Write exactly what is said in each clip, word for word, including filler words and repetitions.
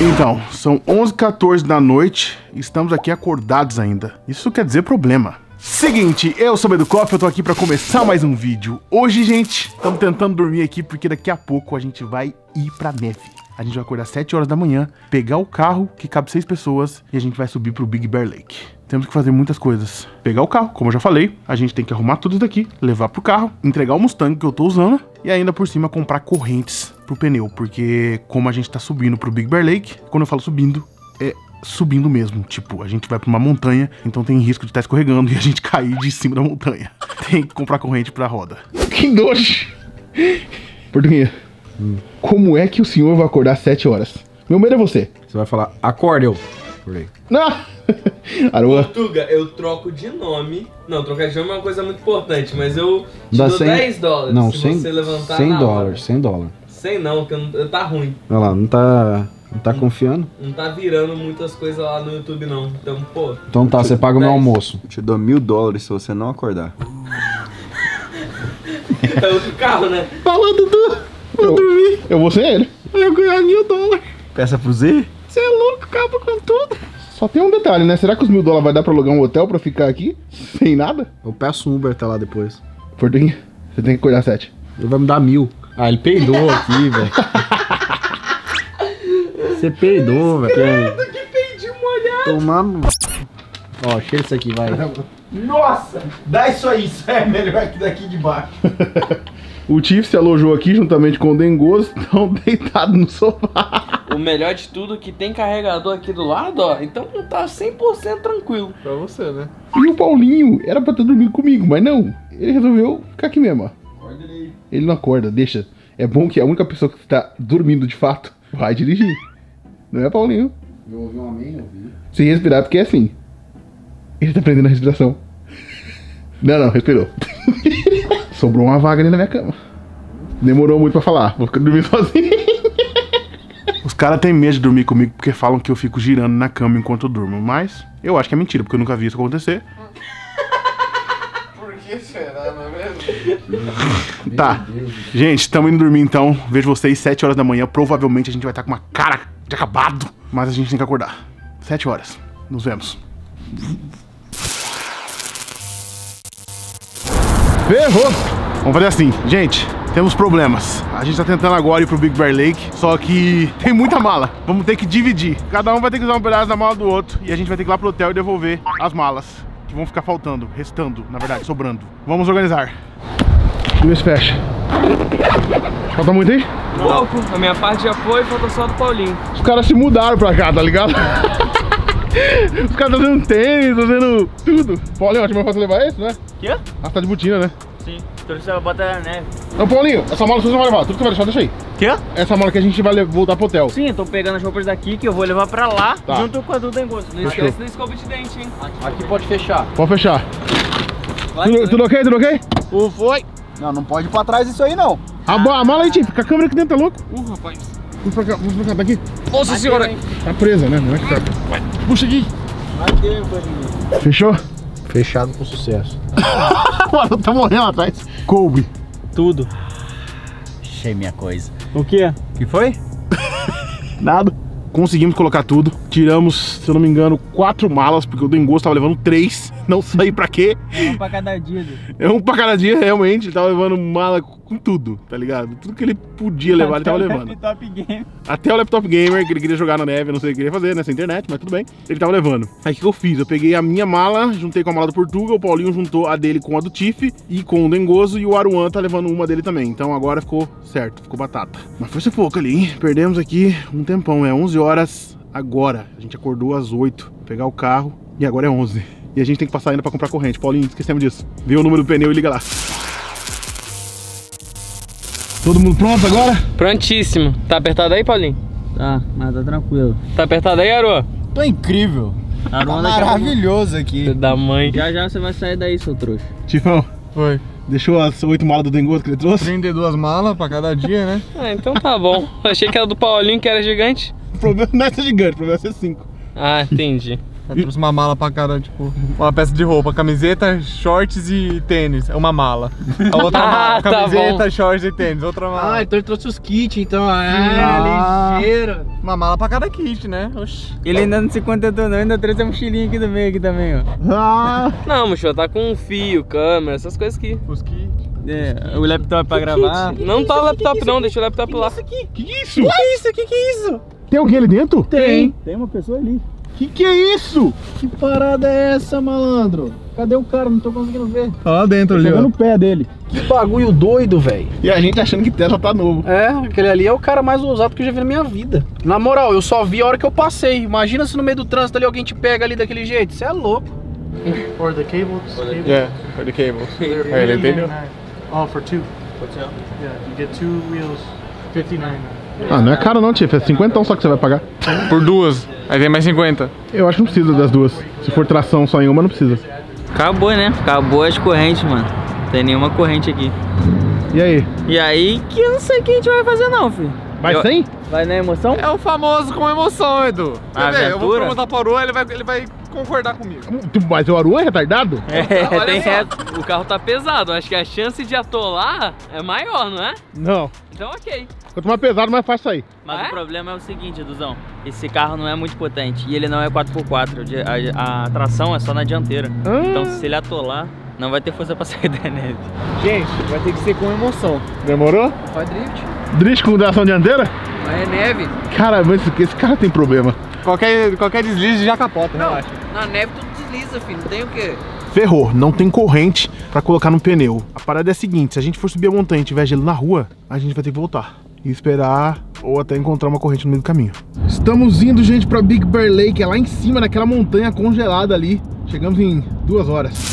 Então, são onze e quatorze da noite e estamos aqui acordados ainda. Isso quer dizer problema. Seguinte, eu sou o Educoff, eu tô aqui pra começar mais um vídeo. Hoje, gente, estamos tentando dormir aqui porque daqui a pouco a gente vai ir pra neve. A gente vai acordar às sete horas da manhã, pegar o carro que cabe seis pessoas e a gente vai subir pro Big Bear Lake. Temos que fazer muitas coisas. Pegar o carro, como eu já falei, a gente tem que arrumar tudo isso daqui, levar pro carro, entregar o Mustang que eu tô usando e ainda por cima comprar correntes pro pneu, porque como a gente tá subindo pro Big Bear Lake, quando eu falo subindo, é subindo mesmo. Tipo, a gente vai pra uma montanha, então tem risco de estar escorregando e a gente cair de cima da montanha. Tem que comprar corrente pra roda. Que nojo! Portuguinha, hum. Como é que o senhor vai acordar às sete horas? Meu medo é você. Você vai falar, acorda eu. Acordei. Não! Aroa. Portuga, eu troco de nome. Não, trocar de nome é uma coisa muito importante, mas eu te Dá dou cem... dez dólares não, se cem, você levantar cem na dólares, hora. cem dólares. cem não, porque eu não, tá ruim. Olha lá, não tá, não tá confiando? Não tá virando muitas coisas lá no YouTube não, então pô. Então tá, você paga o meu almoço. Eu te dou mil dólares se você não acordar. É outro carro, né? Fala, Dudu! Eu, dormir. Eu vou ser ele. Eu ganhar mil dólares. Peça pro Z? Você é louco, acaba com tudo. Só tem um detalhe, né? Será que os mil dólares vai dar pra alugar um hotel pra ficar aqui sem nada? Eu peço um Uber até lá depois. Portuguinha, você tem que acordar às sete. Ele vai me dar mil. Ah, ele peidou aqui, velho. Você peidou, velho. Que peidinho molhado. Tomando. Ó, cheira isso aqui, vai. Nossa! Dá isso aí, isso é melhor que daqui de baixo. O Tiff se alojou aqui juntamente com o Dengoso, estão deitados no sofá. O melhor de tudo é que tem carregador aqui do lado, ó. Então tá cem por cento tranquilo. Pra você, né? E o Paulinho era pra ter dormido comigo, mas não. Ele resolveu ficar aqui mesmo, ó. Acorda ele. Ele não acorda, deixa. É bom que a única pessoa que tá dormindo de fato vai dirigir. Não é, Paulinho? Eu ouvi um amém, eu ouvi. Sem respirar, porque é assim. Ele tá prendendo a respiração. Não, não, respirou. Sobrou uma vaga ali na minha cama. Demorou muito pra falar, vou ficar dormindo sozinho. Os caras têm medo de dormir comigo porque falam que eu fico girando na cama enquanto eu durmo. Mas eu acho que é mentira, porque eu nunca vi isso acontecer. Por que será, não é mesmo? Tá, gente, estamos indo dormir então. Vejo vocês sete horas da manhã. Provavelmente a gente vai estar com uma cara de acabado, mas a gente tem que acordar. sete horas, nos vemos. Ferrou! Vamos fazer assim, gente, temos problemas. A gente tá tentando agora ir pro Big Bear Lake, só que tem muita mala. Vamos ter que dividir. Cada um vai ter que usar um pedaço da mala do outro e a gente vai ter que ir lá pro hotel e devolver as malas que vão ficar faltando, restando, na verdade, sobrando. Vamos organizar. Luiz, fecha. Falta muito aí? Pouco, a minha parte já foi, falta só do Paulinho. Os caras se mudaram pra cá, tá ligado? Os caras estão fazendo tênis, fazendo tudo. Paulinho, acho que é mais fácil levar esse, né? Quê? Ah, tá de botina, né? Sim, então você vai botar na neve. Não, Paulinho, essa mala você não vai levar. Tudo que você vai deixar, deixa aí. Quê? Essa mala que a gente vai voltar pro hotel. Sim, eu tô pegando as roupas daqui que eu vou levar pra lá, Tá. junto com a do Dengoso. Não Fechou. esquece da escova de dente, hein? Aqui pode fechar. Pode fechar. Vai, Tudo, tudo ok? Tudo ok? O foi. Não, não pode ir pra trás isso aí, não. A, a mala aí, Tiff. Com a câmera aqui dentro, tá louco? Uh, rapaz. Vamos pra cá, vamos pra cá, tá aqui. Nossa senhora. Tá presa, né? Não é que tá. Puxa aqui. Fechou? Fechado com sucesso. Mano, tá morrendo atrás. Coube. Tudo. Achei minha coisa. O quê? Que foi? Nada. Conseguimos colocar tudo. Tiramos, se eu não me engano, quatro malas, porque o Dengoso tava levando três. Não sei pra quê. É um pra cada dia. É um pra cada dia, realmente. Ele tava levando mala com tudo, tá ligado? Tudo que ele podia levar, ele tava levando. Top Game. Até o laptop gamer, que ele queria jogar na neve, eu não sei o que ele queria fazer nessa internet, mas tudo bem. Ele tava levando. Aí o que eu fiz? Eu peguei a minha mala, juntei com a mala do Portuga, o Paulinho juntou a dele com a do Tiff e com o Dengoso, e o Aruan tá levando uma dele também. Então agora ficou certo, ficou batata. Mas foi sufoco ali, hein? Perdemos aqui um tempão, é onze horas agora. A gente acordou às oito, pegar o carro, e agora é onze. E a gente tem que passar ainda pra comprar corrente. Paulinho, esquecemos disso. Vê o número do pneu e liga lá. Todo mundo pronto agora? Prontíssimo. Tá apertado aí, Paulinho? Tá, mas tá tranquilo. Tá apertado aí, Aroa? Tô incrível. Tá Maravilhoso aqui. Filho da mãe. Já já você vai sair daí, seu trouxa. Tifão, Foi. deixou as oito malas do Dengoso que ele trouxe? trinta e duas malas pra cada dia, né? Ah, então tá bom. Achei que era do Paulinho, que era gigante. O problema não é ser gigante, o problema é ser cinco. Ah, entendi. Eu trouxe uma mala pra cada, tipo, uma peça de roupa, camiseta, shorts e tênis. É uma mala. A outra mala, Tá camiseta, bom. shorts e tênis. Outra mala. Ah, então ele trouxe os kits, então. Ah. Ah, ligeiro. Uma mala pra cada kit, né? Oxi. Ele ainda não se contentou não, ainda trouxe a mochilinha aqui do meio aqui também, ó. Ah, Não, mochila, tá com fio, câmera, essas coisas aqui. Os kits. É, o laptop pra gravar. Não tá o laptop não, deixa o laptop lá. que que é isso? Que isso? Que que é isso? Tem alguém ali dentro? Tem. Tem uma pessoa ali. Que que é isso? Que parada é essa, malandro? Cadê o cara? Não tô conseguindo ver. Tá lá dentro ali, ó. no pé dele. Que bagulho doido, velho. E a gente achando que Tesla tá novo. É, aquele ali é o cara mais ousado que eu já vi na minha vida. Na moral, eu só vi a hora que eu passei. Imagina se no meio do trânsito ali alguém te pega ali daquele jeito. Você é louco. Or the cables. cables. Yeah, for the cables. They're Aí ele entendeu? fifty-nine. Oh, for two. Yeah, you get two wheels, fifty-nine. Ah, não é caro não, Tiff. É cinquenta só que você vai pagar. Por duas. Aí tem mais cinquenta. Eu acho que não precisa das duas. Se for tração só em uma, não precisa. Acabou, né? Acabou as correntes, mano. Não tem nenhuma corrente aqui. E aí? E aí que eu não sei o que a gente vai fazer não, filho. Vai Eu- sem? Vai na emoção? É o famoso com emoção, Edu. A Quer ver? Eu vou aventura? perguntar para o ele vai, ele vai concordar comigo. Tu- Mas o Aru é retardado? É, Olha tem só, reto. o carro tá pesado, acho que a chance de atolar é maior, não é? Não. Então ok. Quanto mais pesado, mais fácil sair. Mas Ah, é? o problema é o seguinte, Eduzão. Esse carro não é muito potente e ele não é quatro por quatro. A, a tração é só na dianteira. Ah. Então se ele atolar, não vai ter força pra sair da neve. Gente, vai ter que ser com emoção. Demorou? Faz drift. Drift com tração dianteira? Mas é neve. Cara, mas esse, esse cara tem problema. Qualquer, qualquer deslize já capota, relaxa. Na neve tudo desliza, filho. Não tem o quê? Ferrou, não tem corrente pra colocar no pneu. A parada é a seguinte, se a gente for subir a montanha e tiver gelo na rua, a gente vai ter que voltar. E esperar ou até encontrar uma corrente no meio do caminho. Estamos indo, gente, pra Big Bear Lake, é lá em cima, naquela montanha congelada ali. Chegamos em duas horas.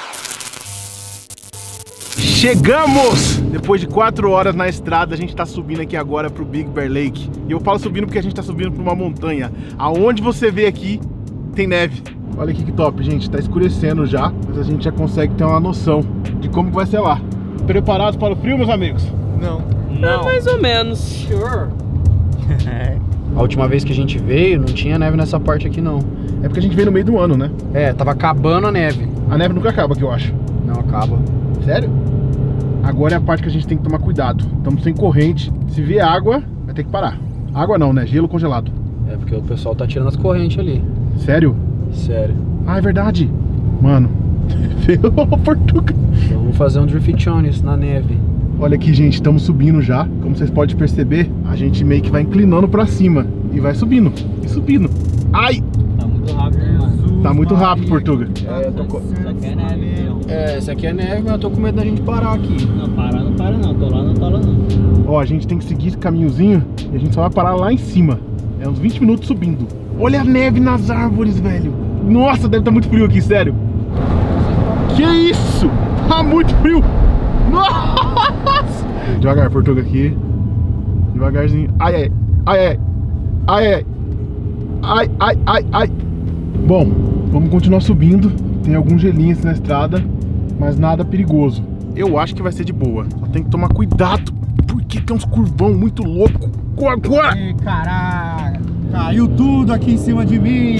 Chegamos! Depois de quatro horas na estrada, a gente tá subindo aqui agora pro Big Bear Lake. E eu falo subindo porque a gente tá subindo pra uma montanha. Aonde você vê aqui, tem neve. Olha aqui que top, gente. Tá escurecendo já, mas a gente já consegue ter uma noção de como que vai ser lá. Preparados para o frio, meus amigos? Não. É mais ou menos. Sure. A última vez que a gente veio, não tinha neve nessa parte aqui, não. É porque a gente veio no meio do ano, né? É, tava acabando a neve. A neve nunca acaba aqui, eu acho. Não acaba. Sério? Agora é a parte que a gente tem que tomar cuidado. Estamos sem corrente. Se vier água, vai ter que parar. Água não, né? Gelo congelado. É porque o pessoal tá tirando as correntes ali. Sério? Sério. Ah, é verdade. Mano, ferrou Portugal. Então vamos fazer um drift honest na neve. Olha aqui, gente, estamos subindo já. Como vocês podem perceber, a gente meio que vai inclinando pra cima. E vai subindo, e subindo. Ai! Tá muito rápido, hein, mano? Tá muito rápido, Portuga. É, eu tô com... Isso aqui é neve, filhão. é, esse aqui é neve, mas eu tô com medo da gente parar aqui. Não, para, não para não. Tô lá, não tô lá não. Ó, a gente tem que seguir esse caminhozinho e a gente só vai parar lá em cima. É uns vinte minutos subindo. Olha a neve nas árvores, velho. Nossa, deve estar muito frio aqui, sério. Que isso? Tá muito frio. Nossa! Devagar, Portuga, aqui. Devagarzinho. Ai, ai, ai, ai. Ai, ai. Ai, ai, ai, ai. Bom, vamos continuar subindo. Tem alguns gelinhos na estrada, mas nada perigoso. Eu acho que vai ser de boa. Só tem que tomar cuidado, porque tem uns curvão muito louco. Agora! Ih, caralho. Caiu tudo aqui em cima de mim.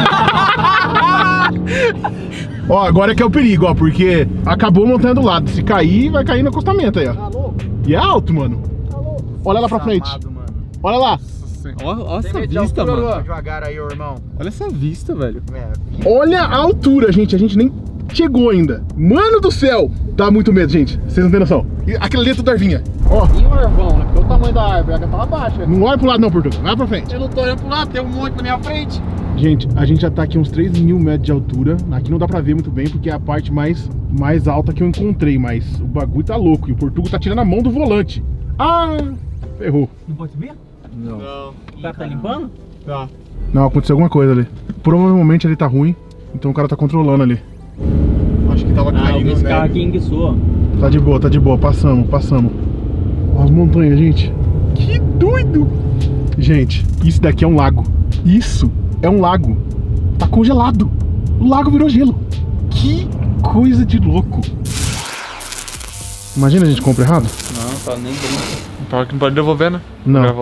Ó, agora é que é o perigo, ó, porque acabou a montanha do lado. Se cair, vai cair no acostamento aí, ó. Tá louco? E é alto, mano. Olha lá pra frente. Olha lá. Olha, olha essa vista, mano. Devagar aí, ô irmão. Olha essa vista, velho. Olha a altura, gente. A gente nem chegou ainda. Mano do céu. Dá muito medo, gente. Vocês não têm noção. E aquele ali é tudo arvinha. Ó, E o arvão, né? Porque o tamanho da árvore, ela tá lá baixa. não olha pro lado não, Portugal. Vai pra frente. Eu não tô olhando pro lado, tem um monte na minha frente. Gente, a gente já tá aqui uns três mil metros de altura. Aqui não dá pra ver muito bem, porque é a parte mais, mais alta que eu encontrei. Mas o bagulho tá louco. E o Portugal tá tirando a mão do volante. Ah, ferrou. Não pode subir? Não. O cara tá limpando? Tá. Não, aconteceu alguma coisa ali. Provavelmente ele tá ruim. Então o cara tá controlando ali. Acho que tava Ah, caindo, esse né? carro aqui enguiçou, ó. Tá de boa, tá de boa. Passamos, passamos. Ó as montanhas, gente. Que doido! Gente, isso daqui é um lago. Isso é um lago. Tá congelado. O lago virou gelo. Que coisa de louco. Imagina a gente compra errado? Não, só nem brinca. Fala que não pode devolver, né? Não. Grava lá.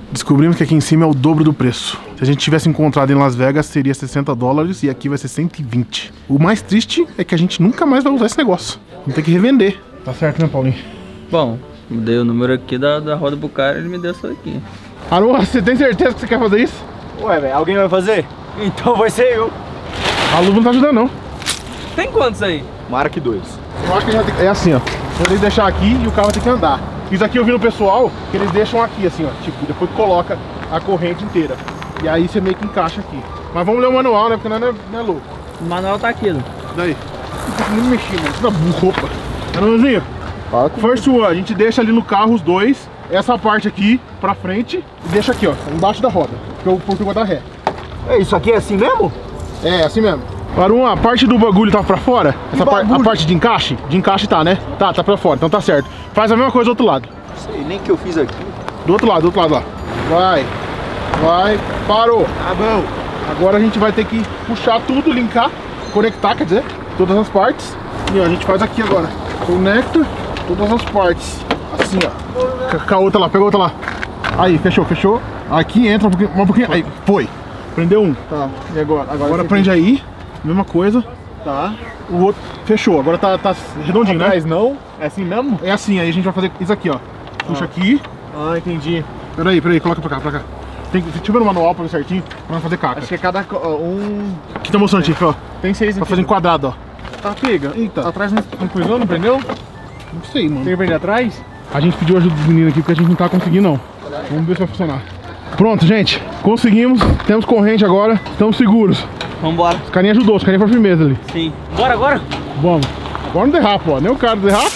Descobrimos que aqui em cima é o dobro do preço. Se a gente tivesse encontrado em Las Vegas, seria sessenta dólares e aqui vai ser cento e vinte. O mais triste é que a gente nunca mais vai usar esse negócio. Vamos ter que revender. Tá certo, né, Paulinho? Bom, dei o número aqui da, da roda pro cara e ele me deu isso aqui. Aruan, você tem certeza que você quer fazer isso? Ué, velho, alguém vai fazer? Então vai ser eu. A luva não tá ajudando, não. Tem quantos aí? Mark dois. Eu acho que já tem... É assim, ó. Eles deixar aqui e o carro vai ter que andar. Isso aqui eu vi no pessoal que eles deixam aqui, assim, ó. Tipo, depois coloca a corrente inteira. E aí você meio que encaixa aqui. Mas vamos ler o manual, né? Porque não é, não é louco. O manual tá aqui, né? Daí. Não mexi, mano. Isso dá roupa. Aruanzinho, first one, a gente deixa ali no carro os dois. Essa parte aqui pra frente e deixa aqui, ó, embaixo da roda. Porque o Portugal dá ré. É, isso aqui é assim mesmo? É, assim mesmo. Aruan, a parte do bagulho tá pra fora? Essa par a parte de encaixe? De encaixe tá, né? Tá, tá pra fora, então tá certo. Faz a mesma coisa do outro lado. Não sei nem que eu fiz aqui. Do outro lado, do outro lado lá. Vai. Vai. Parou. Tá bom. Agora a gente vai ter que puxar tudo, linkar, conectar, quer dizer, todas as partes. E ó, a gente faz aqui agora. Conecta todas as partes. Assim, ó. Com a outra lá, pega a outra lá. Aí, fechou, fechou. Aqui entra um pouquinho, um pouquinho. Aí, foi. Prendeu um. Tá, e agora? Agora, agora prende aí. Mesma coisa. Tá. O outro fechou. Agora tá, tá redondinho, Atrás, né? não? É assim mesmo? É assim, aí a gente vai fazer isso aqui, ó. Puxa ah. aqui. Ah, entendi. Peraí, peraí, coloca pra cá, pra cá. Tem, deixa eu ver no manual pra ver certinho, pra não fazer caca. Acho que é cada um... Aqui tá mostrando, Tiff, ó. Tem seis aqui. Pra fazer em quadrado, ó. Tá, pega. Eita. Atrás não, não cruzou, não prendeu? Não sei, mano. Tem que prender atrás? A gente pediu ajuda dos meninos aqui porque a gente não tá conseguindo, não. Vamos ver se vai funcionar. Pronto, gente. Conseguimos. Temos corrente agora. Estamos seguros. Vambora. Os carinhas ajudou, os carinhas foram firmeza ali. Sim. Bora agora? Vamos. Agora não derrapa, ó. Nem o cara derrapa.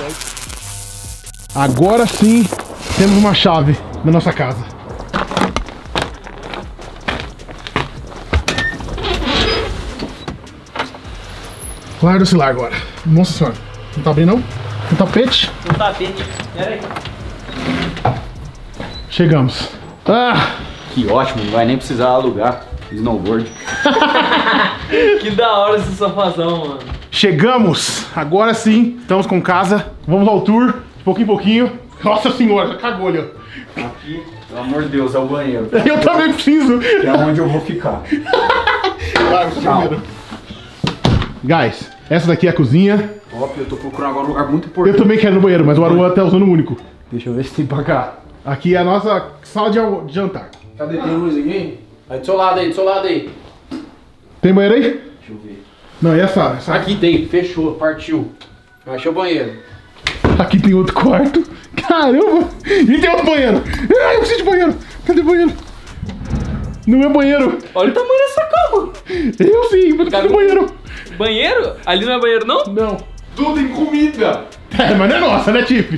Agora sim temos uma chave na nossa casa. Larga o celular agora. Nossa senhora. Não tá abrindo, não? Um tapete? Um tapete. Pera aí. Chegamos. Ah! Que ótimo, não vai nem precisar alugar snowboard. Que da hora esse sofazão, mano. Chegamos! Agora sim, estamos com casa. Vamos ao tour, de pouquinho em pouquinho. Nossa senhora, já cagou ali, ó. Aqui, pelo amor de Deus, é o banheiro. Eu também preciso. É onde eu vou ficar. Vai, tchau. Guys, essa daqui é a cozinha. Top, eu tô procurando agora um lugar muito importante. Eu também quero ir no banheiro, mas o Aruan tá usando o único. Deixa eu ver se tem pra cá. Aqui é a nossa sala de, de jantar. Cadê? Tem luz aqui? Aí do seu lado aí, do seu lado aí. Tem banheiro aí? Deixa eu ver. Não, e essa? essa... Aqui tem, fechou, partiu. Achei o banheiro. Aqui tem outro quarto. Caramba! E tem outro banheiro. Ah, eu preciso de banheiro. Cadê o banheiro? Não é banheiro. Olha o tamanho dessa cama. Eu sim, mas cadê o banheiro? Banheiro? Ali não é banheiro, não? Não. Tudo em comida. É, mas não é nossa, né, Tiff?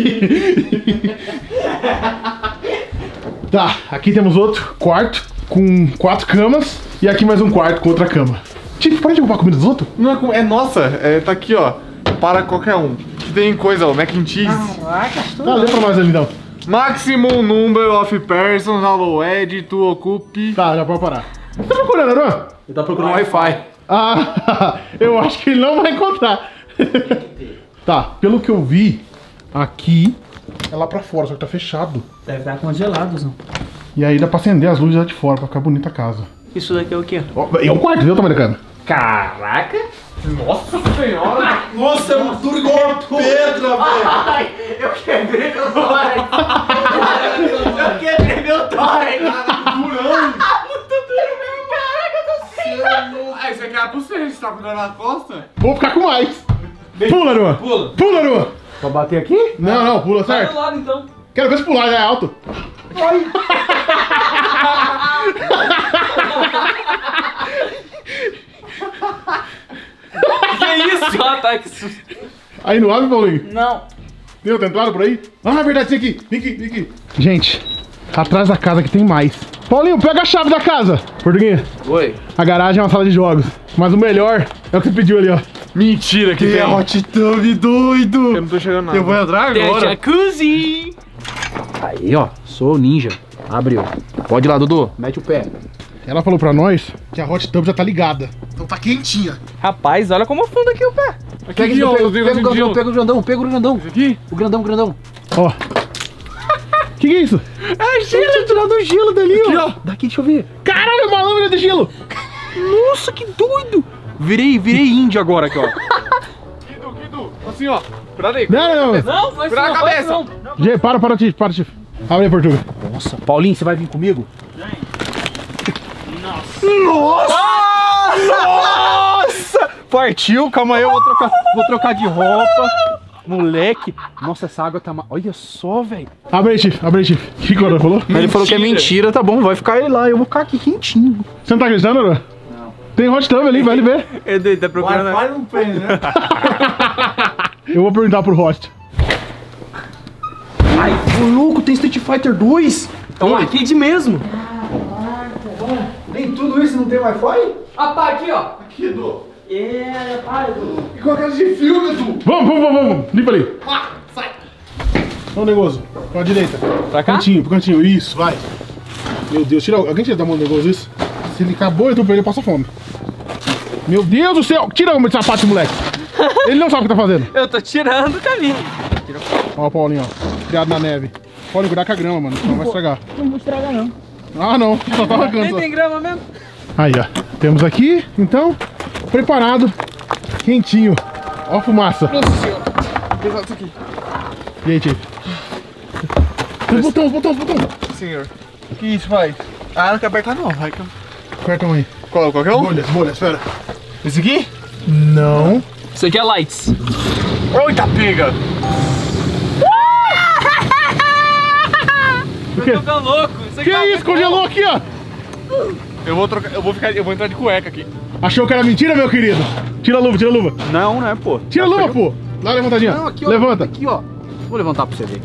Tá, aqui temos outro quarto com quatro camas. E aqui mais um quarto com outra cama. Tiff, para de roubar a comida dos outros? Não é, com... é nossa, é, tá aqui, ó. Para qualquer um. Que tem coisa, ó, mac and cheese. Caraca, Tá, lê pra nós ali então. Maximum number of persons allowed to occupy. Tá, já pode parar. Você tá procurando, Aruan? Ele tá procurando Wi-Fi. Ah, eu acho que ele não vai encontrar. Tá, pelo que eu vi, aqui é lá pra fora, só que tá fechado. Deve estar congelado, Zão. E aí dá pra acender as luzes lá de fora, pra ficar bonita a casa. Isso daqui é o quê? Ó, e é um quarto, viu o tamanho da cama? Caraca! Nossa senhora! Nossa, é muito duro igual uma pedra, velho. Ai, eu quebrei meu tórax! Eu quebrei meu tórax! Durão. Muito duro mesmo, caraca, eu tô sem. Ah, isso aqui era pra você, você tá com dor na costa? Vou ficar com mais. Pula, Aruan. Pula. Pula, Aruan. Pra bater aqui? Não, não, pula, Vai certo. do lado então. Quero ver se pular, já é alto. Que isso? Ah, tá, que susto. Aí não abre, Paulinho? Não. Deu, tá entrado por aí? Ah, é verdade, tem aqui. Vem aqui, vem aqui. Gente, atrás da casa que tem mais. Paulinho, pega a chave da casa. Portuguinha. Oi. A garagem é uma sala de jogos. Mas o melhor é o que você pediu ali, ó. Mentira que Que tem. é hot tub doido. Eu não tô chegando nada. Eu vou entrar Tem a agora. jacuzzi. Aí, ó, sou ninja. Abriu. Pode ir lá, Dudu. Mete o pé. Ela falou pra nós que a hot tub já tá ligada. Então tá quentinha. Rapaz, olha como afunda aqui o pé. Aqui, Pega, ó, pega, os pega, negócios o de grandão, gelo. pega o grandão, pega o grandão. Esse aqui? O grandão, o grandão. Ó. Que que é isso? É gelo, tirando o gelo dali, Aqui, ó. ó. Daqui, deixa eu ver. Caralho, uma lâmina de gelo. Nossa, que doido. Virei, virei índio agora aqui, ó. Kido, Kido. Assim, ó. Cuidado aí. Não, não, não. Não, vai Vira a cabeça. Gê, para, para, Tiff, para, Tiff. Abre aí, Portuga. Nossa, Paulinho, você vai vir comigo? Nossa! Partiu, calma aí, eu vou trocar, vou trocar de roupa. Moleque, nossa, essa água tá... Ma... Olha só, velho. Abre aí, Tiff, abre aí, Tiff. O que que o Aroa falou? Ele falou que é mentira, tá bom, vai ficar ele lá, eu vou ficar aqui quentinho. Você não tá acreditando, Aroa? Não. Tem hot tub ali, vai ele ver. Ele tá procurando. Wi-Fi não tem, né? Eu vou perguntar pro host. Ai, ô louco, tem Street Fighter dois. É um arcade mesmo. Nem tudo isso não tem Wi-Fi? Ah, pá, aqui, ó. Aqui, Edu. É, para, Edu. E com a casa de filme, Edu? Vamos, vamos, vamos, vamos. Limpa ali. Ô, Negoso, pra direita. Pra cá? Cantinho, pro cantinho. Isso, vai. Meu Deus, tira. Alguém tira da mão do Negoso isso? Se ele acabou, eu tô pra ele, passa fome. Meu Deus do céu. Tira o sapato desse moleque. Ele não sabe o que tá fazendo. Eu tô tirando o caminho. Ó o Paulinho, ó. Criado na neve. Paulinho, cuidar com a grama, mano. Não vai estragar. Não vou estragar, não. Ah, não. Só tá arrancando. Nem Só. tem grama mesmo. Aí, ó. Temos aqui, então, preparado. Quentinho. Ó a fumaça. Nossa senhora. Pesado isso aqui. E aí, Tiff? Os botões, os botões, os botões. Senhor. Que isso, vai? Ah, não quer apertar não, vai. Aperta um aí. Qual, qualquer um? Bolhas, bolhas, espera. Esse aqui? Não. Isso aqui é lights. Eita, pega! O quê? Eu tô louco. Isso aqui Que tá isso? muito Congelou aqui, ó. Eu vou trocar, eu vou ficar, eu vou entrar de cueca aqui. Achou que era mentira, meu querido? Tira a luva, tira a luva. Não, né, pô? Tira a luva, pô. Dá uma levantadinha. Não, aqui, ó. Levanta. Aqui, ó. Vou levantar pra você ver.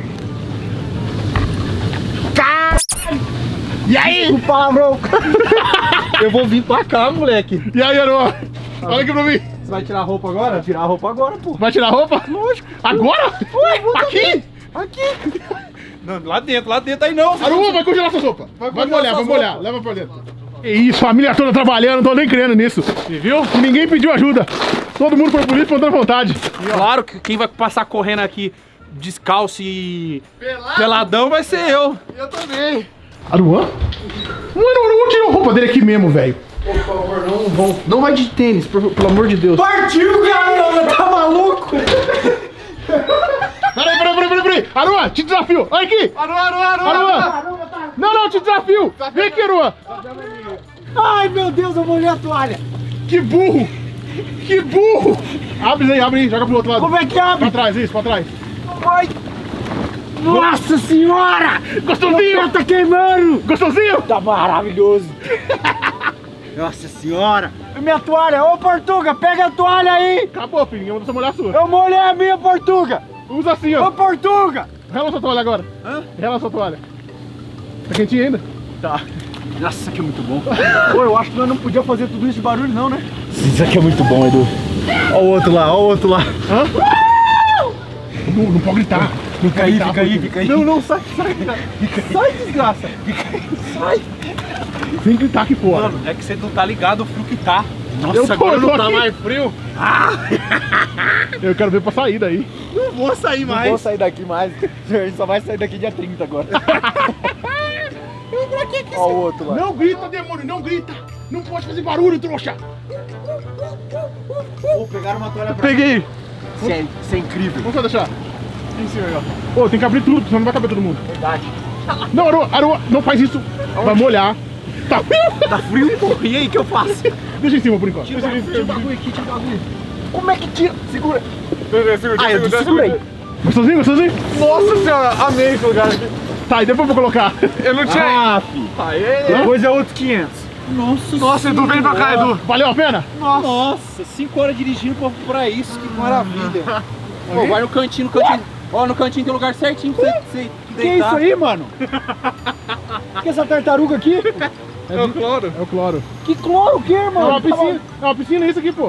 E aí? O palavrão. Eu vou vir pra cá, moleque. E aí, Aroa? Olha aqui pra mim. Você vai tirar a roupa agora? Tirar a roupa agora, pô. Vai tirar a roupa? Lógico. Agora? Aqui? Aqui. Não, lá dentro, lá dentro aí não. Aroa, vai congelar sua sopa. Vai, congelar molhar, vai sua molhar. Leva pra dentro. Que isso, família toda trabalhando, não tô nem crendo nisso. Você viu? E ninguém pediu ajuda. Todo mundo foi por isso, por vontade. Claro que quem vai passar correndo aqui descalço e peladão vai ser eu. Eu também. Aruan? Mano, o Aruan tirou a roupa dele aqui mesmo, velho. Por favor, não vão. Não vai de tênis, por- pelo amor de Deus. Partiu, cara! Tá maluco? Peraí, peraí, peraí, peraí, peraí. Aruan, te desafio. Olha aqui. Aruan, Aruan, Aruan. Aruan. Não, não, te desafio. Vem aqui, Aruan. Ai, meu Deus, eu molhei a toalha. Que burro. Que burro. Abre aí, abre aí. Joga pro outro lado. Como é que abre? Pra trás, isso, pra trás. Ai. Nossa senhora! Gostosinho. Tá queimando! Gostosinho. Tá maravilhoso! Nossa senhora! Minha toalha! Ô Portuga, pega a toalha aí! Acabou, filho. Eu vou molhar a sua. Eu molhei a minha, Portuga! Usa assim, Ô ó. Portuga! Rela sua toalha agora. Hã? Rela sua toalha. Tá quentinho ainda? Tá. Nossa, isso aqui é muito bom. Pô, eu acho que nós não podíamos fazer tudo isso de barulho não, né? Isso aqui é muito bom, Edu. Ó o outro lá, ó o outro lá. Hã? Não, não pode gritar. Não Fica aí, fica aí, fica aí. Não, não, sai, sai. Sai, desgraça. Sai. Vem gritar aqui fora. Mano, é que você não tá ligado o frio que tá. Nossa, Eu tô- agora eu tô não tá aqui. mais frio. Eu quero ver pra sair daí. Não vou sair mais. Não vou sair daqui mais. A gente só vai sair daqui dia trinta agora. Ó o outro lá. Não grita, demônio, não grita. Não pode fazer barulho, trouxa. Vou pegar uma toalha pra Peguei. Isso é, isso é incrível. Vamos só deixar. Em cima aí, ó. Ô, tem que abrir tudo, senão não vai caber todo mundo. Verdade. Não, Aroa, Aroa, não faz isso. Vai molhar. Tá frio? Tá frio, pô. E aí, o que eu faço? Deixa em cima por enquanto. Tira o bagulho aqui, tira o bagulho. Como é que tira? Segura. Ah, eu segurei. Gostosinho, gostosinho? Nossa senhora, amei esse lugar aqui. Tá, e depois eu vou colocar. Eu não tinha. Ah, filho. Aê. Depois é outros quinhentos. Nossa, Nossa, Edu, vem pra cá, Edu. Valeu a pena? Nossa, cinco horas dirigindo pra, pra isso, que maravilha. Pô, vai no cantinho, no cantinho. Ó, no cantinho tem um lugar certinho pra você, você Que é isso aí, mano? Que é essa tartaruga aqui? É o cloro. É o cloro. Que cloro o que, É mano? uma piscina, é uma piscina isso aqui, pô.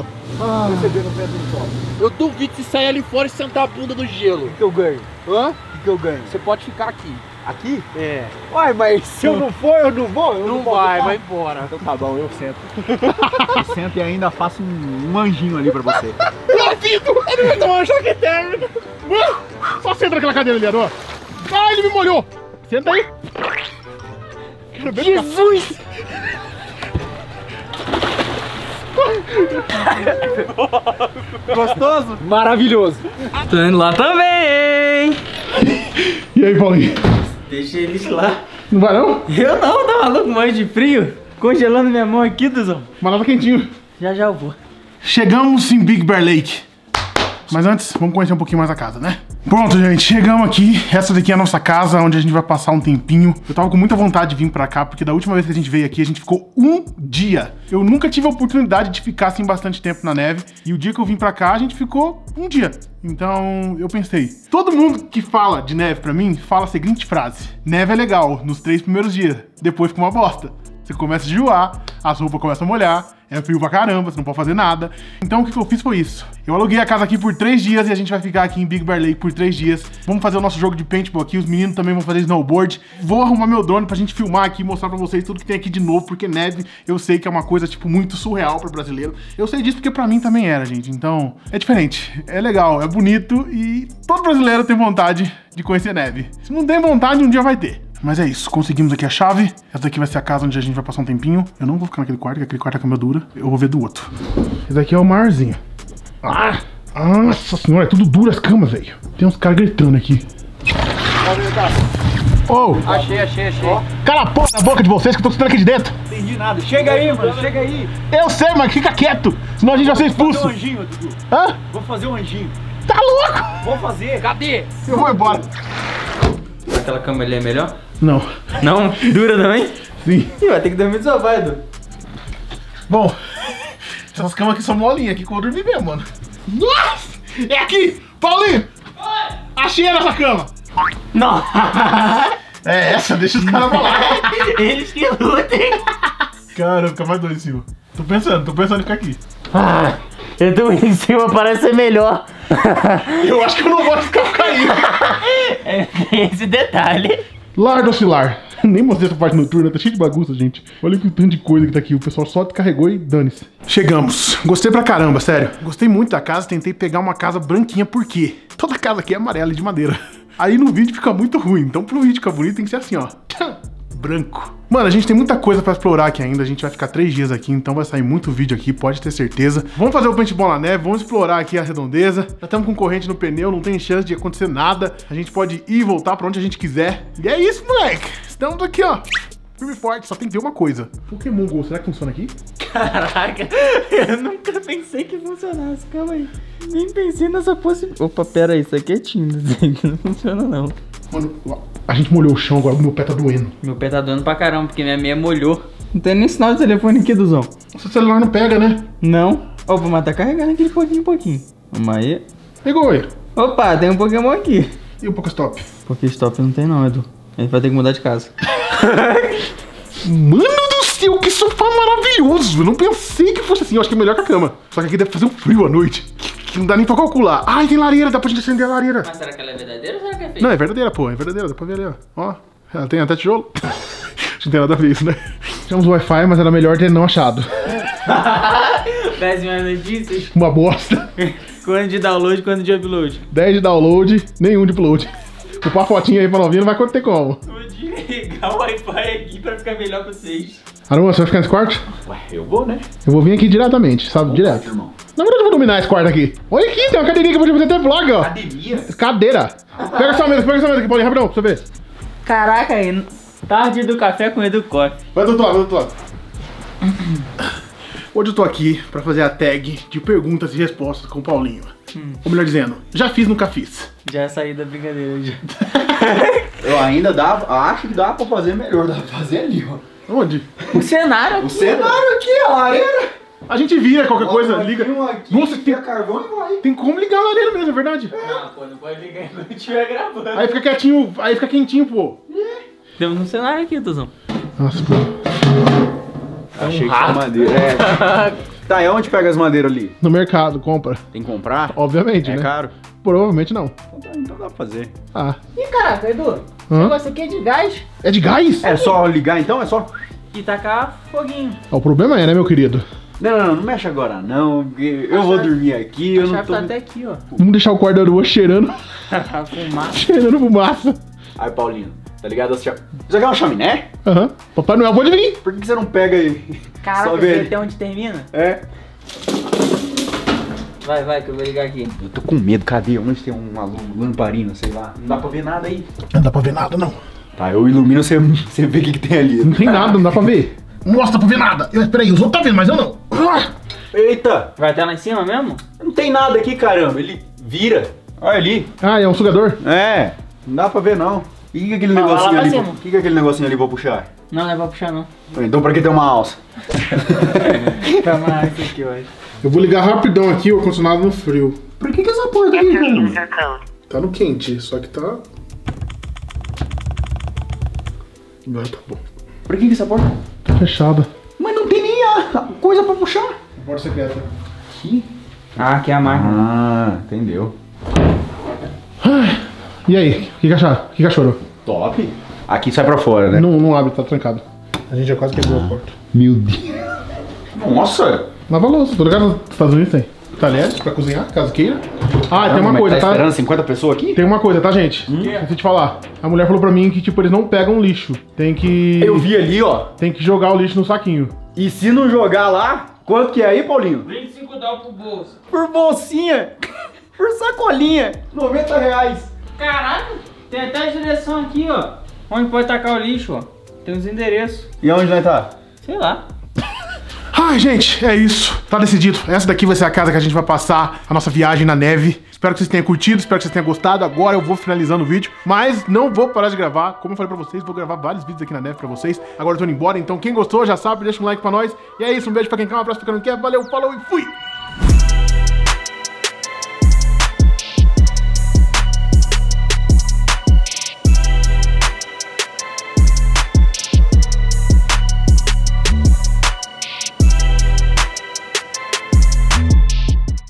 Eu duvido se sair ali fora e sentar a bunda no gelo. O que eu ganho? Hã? O que eu ganho? Você pode ficar aqui. Aqui? É. Uai, mas se eu não for, eu não vou? Eu Não vou vai, ficar. vai embora. Então tá bom, eu sento. Eu sento e ainda faço um, um anjinho ali pra você. Duvido! Ele vai tomar um choque térmico. Só senta naquela cadeira ali, Aroa. Ah, ele me molhou! Senta aí! Jesus! Gostoso? Maravilhoso. Tô indo lá também! E aí, Paulinho? Deixa eles lá. Não vai não? Eu não, tá maluco? Morre de frio. Congelando minha mão aqui, Duzão. Mas lá tá quentinho. Já já eu vou. Chegamos em Big Bear Lake. Mas antes, vamos conhecer um pouquinho mais a casa, né? Pronto, gente, chegamos aqui. Essa daqui é a nossa casa, onde a gente vai passar um tempinho. Eu tava com muita vontade de vir pra cá, porque da última vez que a gente veio aqui, a gente ficou um dia. Eu nunca tive a oportunidade de ficar assim bastante tempo na neve. E o dia que eu vim pra cá, a gente ficou um dia. Então, eu pensei, todo mundo que fala de neve pra mim, fala a seguinte frase: neve é legal nos três primeiros dias, depois fica uma bosta. Você começa a enjoar, as roupas começam a molhar, é frio pra caramba, você não pode fazer nada. Então o que eu fiz foi isso. Eu aluguei a casa aqui por três dias e a gente vai ficar aqui em Big Bear Lake por três dias. Vamos fazer o nosso jogo de paintball aqui, os meninos também vão fazer snowboard. Vou arrumar meu drone pra gente filmar aqui e mostrar pra vocês tudo que tem aqui de novo, porque neve eu sei que é uma coisa, tipo, muito surreal pra brasileiro. Eu sei disso porque pra mim também era, gente. Então, é diferente, é legal, é bonito e todo brasileiro tem vontade de conhecer neve. Se não tem vontade, um dia vai ter. Mas é isso, conseguimos aqui a chave. Essa daqui vai ser a casa onde a gente vai passar um tempinho. Eu não vou ficar naquele quarto, porque aquele quarto é cama dura. Eu vou ver do outro. Esse daqui é o marzinho. Ah, nossa senhora, é tudo duro as camas, velho. Tem uns caras gritando aqui. Oh! Achei, achei, achei. Cala a porra da boca de vocês que eu tô escutando aqui de dentro. Entendi nada. Chega aí, mano. Chega aí. Eu sei, mas fica quieto. Senão a gente vai ser expulso. Vou fazer um anjinho, Dudu. Hã? Vou fazer um anjinho. Tá louco? Vou fazer. Cadê? Eu vou embora. Aquela cama ali é melhor? Não. Não? Dura também? Sim. Ih, vai ter que dormir do sofá, Edu. Bom, essas camas aqui são molinhas aqui que eu vou dormir mesmo, mano. Nossa! É aqui! Paulinho! Oi! Achei essa cama! Não! É essa, deixa os caras falar. Eles que lutem! Cara, fica mais doido em cima. Tô pensando, tô pensando em ficar aqui. Ah, eu tô em cima, parece ser melhor. Eu acho que eu não vou ficar caindo. É, tem esse detalhe. Lar do oscilar. Nem mostrei essa parte noturna, tá cheio de bagunça, gente. Olha que tanto de coisa que tá aqui. O pessoal só descarregou e dane-se. Chegamos. Gostei pra caramba, sério. Gostei muito da casa, tentei pegar uma casa branquinha, por quê? Toda casa aqui é amarela e de madeira. Aí no vídeo fica muito ruim, então pro vídeo ficar bonito tem que ser assim, ó. Branco. Mano, a gente tem muita coisa pra explorar aqui ainda. A gente vai ficar três dias aqui, então vai sair muito vídeo aqui, pode ter certeza. Vamos fazer o paintball na neve, vamos explorar aqui a redondeza. Já estamos com corrente no pneu, não tem chance de acontecer nada. A gente pode ir e voltar pra onde a gente quiser. E é isso, moleque. Estamos aqui, ó. Firme e forte, só tem que ter uma coisa. Pokémon Go, será que funciona aqui? Caraca, eu nunca pensei que funcionasse. Calma aí. Nem pensei nessa possibilidade. Opa, pera aí, isso aqui é tímido. Isso aqui não funciona, não. Mano, a gente molhou o chão agora, o meu pé tá doendo. Meu pé tá doendo pra caramba, porque minha meia molhou. Não tem nem sinal de telefone aqui, Duzão. Seu celular não pega, né? Não. Opa, mas tá carregando aqui de pouquinho em pouquinho. Vamos aí. Pegou ele. Opa, tem um Pokémon aqui. E o Pokéstop? Pokéstop não tem não, Edu. A gente vai ter que mudar de casa. Mano do céu, que sofá maravilhoso! Eu não pensei que fosse assim, eu acho que é melhor que a cama. Só que aqui deve fazer um frio à noite, que, que não dá nem pra calcular. Ai, tem lareira, dá pra gente acender a lareira. Mas será que ela é verdadeira ou será que é fake? Não, é verdadeira, pô, é verdadeira, dá pra ver ali, ó. Ó, ela tem até tijolo. Acho que não tem nada a ver isso, né? Tínhamos Wi-Fi, mas era melhor ter não achado. Péssimas notícias. Uma bosta. Quando de download, quando de upload? dez de download, nenhum de upload. Upar a fotinha aí pra novinha não vai ter como. Vou desligar o Wi-Fi aqui pra ficar melhor pra vocês. Aruan, você vai ficar nesse quarto? Ué, eu vou, né? Eu vou vir aqui diretamente, sabe? Vamos Direto. lá, irmão. Na verdade, eu vou dominar esse quarto aqui. Olha aqui, tem uma cadeirinha que eu vou fazer até vlog, ó. Academia? Cadeira. Pega essa mesa, pega essa mesa aqui, Paulinho, rapidão, pra você ver. Caraca, aí. Tarde do café com Edu Coffee. Vai do outro lado, vai do outro lado. Hoje eu tô aqui pra fazer a tag de perguntas e respostas com o Paulinho. Hum. Ou melhor dizendo, já fiz, nunca fiz. Já saí da brincadeira já. Eu ainda dava, acho que dá pra fazer melhor. Dá pra fazer ali, ó. Onde? O cenário aqui. O cenário aqui, a lareira. A gente vira qualquer coisa, liga. Aqui, Nossa, tem, carvão e vai. tem como ligar a lareira mesmo, é verdade. Não, pô, não pode ligar enquanto estiver gravando. Aí fica quietinho, aí fica quentinho, pô. Temos um cenário aqui, Tuzão. Nossa, pô. Achei que era madeira. É. Tá, e onde pega as madeiras ali? No mercado, compra. Tem que comprar? Obviamente, É né? caro? Provavelmente não. Então, então dá pra fazer. Ah. Ih, caraca, Edu. O Hã? negócio aqui é de gás. É de gás? É só ligar então? É só... E tacar foguinho. Ah, o problema é, né, meu querido? Não, não, não, não mexe agora não, porque eu vou dormir aqui, A eu não chave tô... tá até aqui, ó. Vamos deixar o quarto da rua cheirando, Fumaça. cheirando fumaça. Aí, Paulinho, tá ligado? Isso aqui é uma chaminé? Aham. Uhum. Papai Noel pode vir. Por que que você não pega aí? Caraca, Só você vê vê ele. até onde termina? É. Vai, vai, que eu vou ligar aqui. Eu tô com medo, cadê? Onde tem uma lamparina, sei lá. Não dá pra ver nada aí. Não dá pra ver nada, não. Tá, eu ilumino, você, você vê o que, que tem ali. Não tem nada, não dá pra ver. Não mostra pra ver nada. Eu, peraí, os outros tá vendo, mas eu não. Eita! Vai até lá em cima mesmo? Não tem nada aqui, caramba. Ele vira. Olha ali. Ah, é um sugador? É, não dá pra ver não. E o que, que é aquele Vai lá negocinho pra ali? cima. O que, que é aquele negocinho ali pra puxar? Não, não é pra puxar não. Então pra que tem uma alça? Tá mais isso aqui, hoje. Eu vou ligar rapidão aqui o ar-condicionado no frio. Por que que essa porta aqui, cara? Tá no quente, só que tá... Não, tá bom. Por que que essa porta? Tá fechada. Mas não tem nem a coisa pra puxar. Porta secreta. Ah, aqui é a máquina. Ah, entendeu. E aí, o que que acharam? O que que achou? Top. Aqui sai pra fora, né? Não, não abre, tá trancado. A gente já quase quebrou a porta. Meu Deus. Nossa. Lava a louça, todo lugar nos Estados Unidos tem. Talheres pra cozinhar, caso queira. Ah, tem uma mas coisa, tá tá? esperando cinquenta pessoas aqui? Tem uma coisa, tá, gente? Hum? Deixa eu te falar. A mulher falou pra mim que, tipo, eles não pegam lixo. Tem que... Eu vi ali, ó. Tem que jogar o lixo no saquinho. E se não jogar lá, quanto que é aí, Paulinho? vinte e cinco dólares pro bolso. Por bolsinha. Por sacolinha. noventa reais. Caraca, tem até a direção aqui, ó. Onde pode tacar o lixo, ó. Tem os endereços. E onde nós tá? Sei lá. Ai, gente, é isso. Tá decidido. Essa daqui vai ser a casa que a gente vai passar a nossa viagem na neve. Espero que vocês tenham curtido, espero que vocês tenham gostado. Agora eu vou finalizando o vídeo, mas não vou parar de gravar. Como eu falei pra vocês, vou gravar vários vídeos aqui na neve pra vocês. Agora eu tô indo embora, então quem gostou já sabe, deixa um like pra nós. E é isso, um beijo pra quem quer, um abraço pra quem não quer. Valeu, falou e fui!